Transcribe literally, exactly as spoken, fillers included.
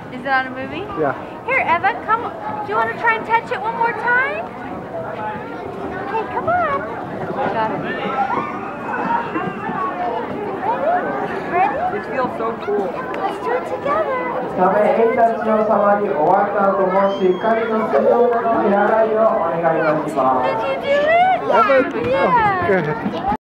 Is it on a movie? Yeah. Here, Eva, come. Do you want to try and touch it one more time? Okay, come on. Got it. Ready? It feels so cool. Let's do it together. サメエイたちの様に終わった後もしっかりと水道の手洗いをお願いいたします。 Did you do it? Eva, Yeah. oh, good.